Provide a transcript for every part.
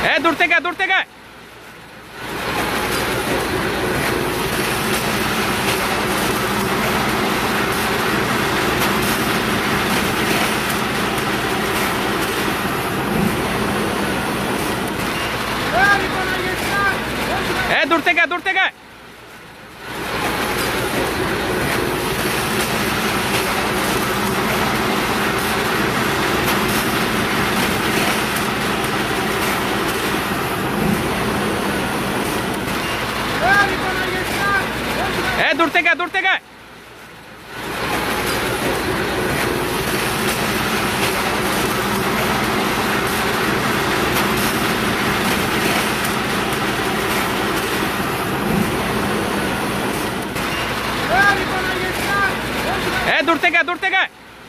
দূর থেকে দূর থেকে দূর থেকে দূর থেকে দূর থেকে দূর থেকে দূর থেকে দূর থেকে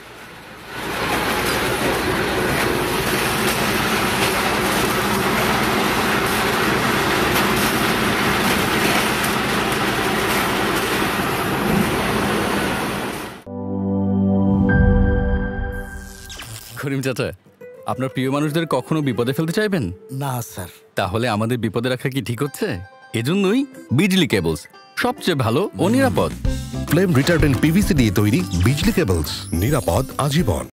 করিম চাচা, আপনার প্রিয় মানুষদের কখনো বিপদে ফেলতে চাইবেন না স্যার। তাহলে আমাদের বিপদে রাখা কি ঠিক হচ্ছে? এজন্যই বিজলি কেবলস সবচেয়ে ভালো ও নিরাপদ। ফ্লেম রিটার্ডেন্ট পিভিসি দিয়ে তৈরি বিজলি কেবলস, নিরাপদ আজীবন।